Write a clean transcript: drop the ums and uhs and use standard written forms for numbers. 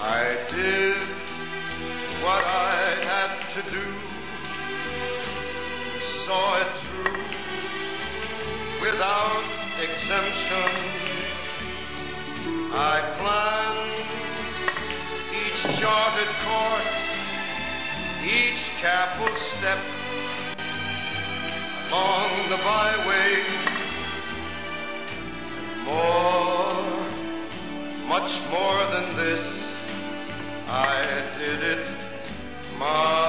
I did what I had to do, saw it through without exemption. I planned each charted course, each careful step along the byway, and more, much more than this, I did it my